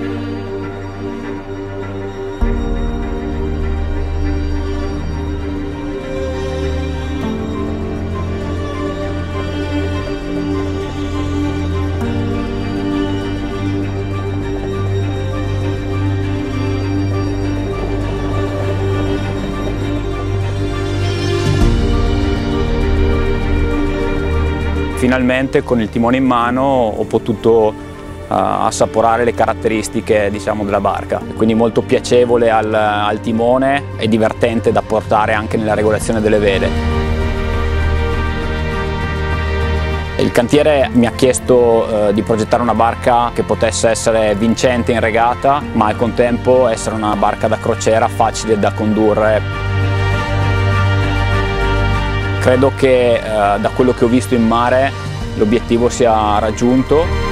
Finalmente con il timone in mano ho potuto assaporare le caratteristiche, diciamo, della barca, quindi molto piacevole al timone e divertente da portare anche nella regolazione delle vele. Il cantiere mi ha chiesto di progettare una barca che potesse essere vincente in regata, ma al contempo essere una barca da crociera facile da condurre. Credo che da quello che ho visto in mare l'obiettivo sia raggiunto.